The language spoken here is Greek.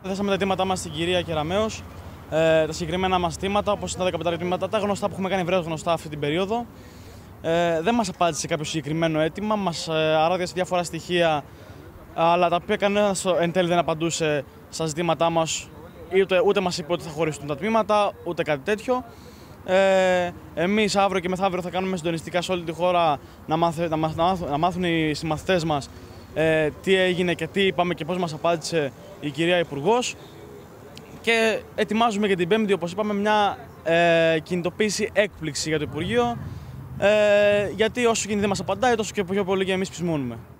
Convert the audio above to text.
Θέσαμε τα αιτήματά μας στην κυρία Κεραμέως, τα συγκεκριμένα μας αιτήματα, όπως τα 15 αιτήματα, τα γνωστά που έχουμε κάνει ευρέως γνωστά αυτή την περίοδο. Δεν μας απάντησε κάποιο συγκεκριμένο αίτημα, μας αράδιασε διάφορα στοιχεία, αλλά τα οποία κανένας εν τέλει δεν απαντούσε στα ζητήματά μας, ούτε μας είπε ότι θα χωριστούν τα τμήματα, ούτε κάτι τέτοιο. Εμείς αύριο και μεθαύριο θα κάνουμε συντονιστικά σε όλη τη χώρα να μάθουν οι συμμαθητές μας τι έγινε και τι είπαμε και πώς μας απάντησε η κυρία Υπουργός. Και ετοιμάζουμε για την Πέμπτη, όπως είπαμε, μια κινητοποίηση έκπληξη για το Υπουργείο, γιατί όσο και δεν μας απαντάει, τόσο και πιο πολύ και εμείς ψημώνουμε.